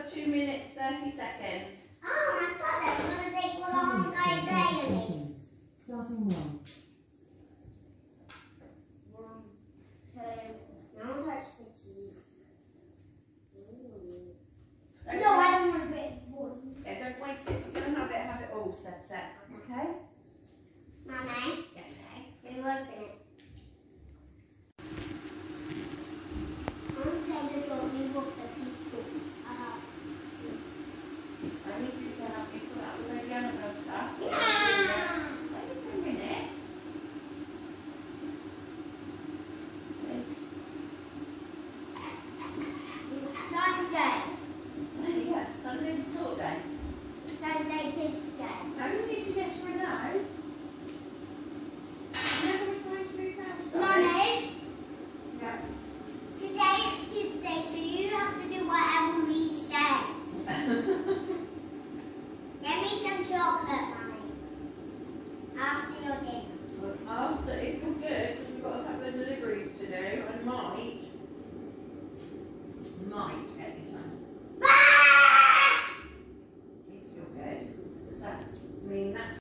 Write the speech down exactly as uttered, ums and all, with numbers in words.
two minutes, thirty seconds. Oh my god, that's going to take a long time playing. Starting one. One, two, now touch the cheese. Don't No, wait- I don't want to break one. Yeah, don't wait till if you're going to have it, have it all set, set. Okay? Mummy, Yes, hey. can you open it? I'm going to go and walk the people. Uh-huh. I need you to help me sort out the baby animal stuff. Yeah.